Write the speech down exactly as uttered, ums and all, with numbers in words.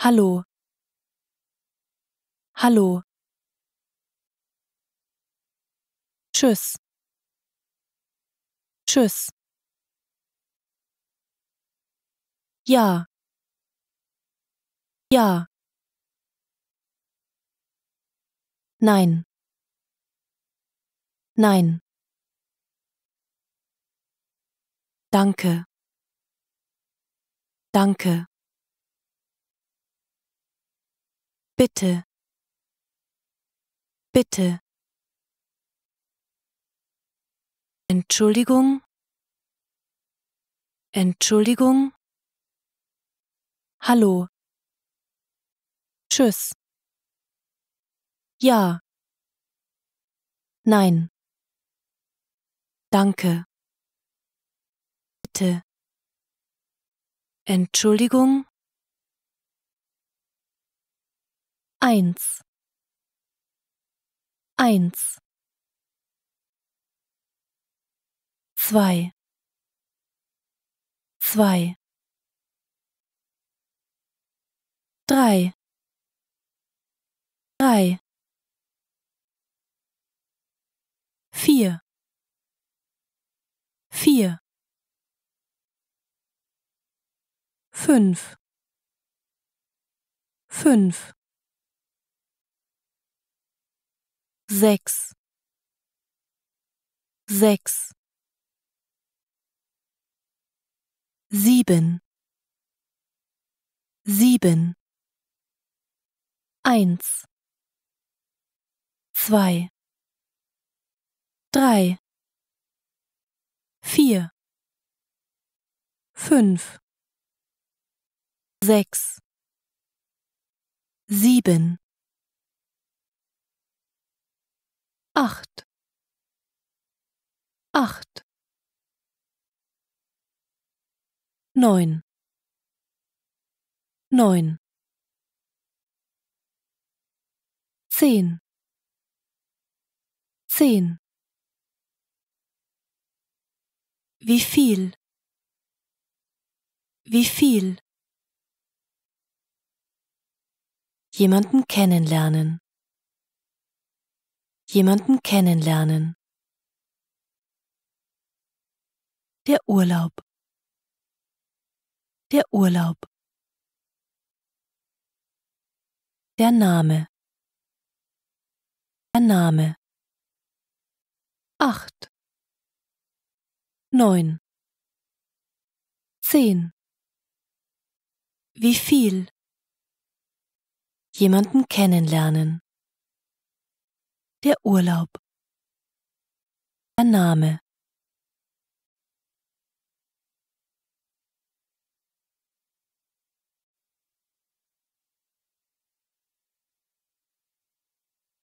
Hallo. Hallo. Tschüss. Tschüss. Ja. Ja. Nein. Nein. Danke. Danke. Bitte. Bitte. Entschuldigung. Entschuldigung. Hallo. Tschüss. Ja. Nein. Danke. Bitte. Entschuldigung. Eins. Eins. Zwei. Zwei. Drei. Drei. Vier. Vier. Fünf. Fünf. Sechs. Sechs. Sieben. Sieben. Eins. Zwei. Drei. Vier. Fünf. Sechs. Sieben. Acht. Acht. Neun. Neun. Zehn. Zehn. Wie viel? Wie viel? Jemanden kennenlernen. Jemanden kennenlernen. Der Urlaub. Der Urlaub. Der Name. Der Name. Acht. Neun. Zehn. Wie viel? Jemanden kennenlernen. Der Urlaub. Der Name.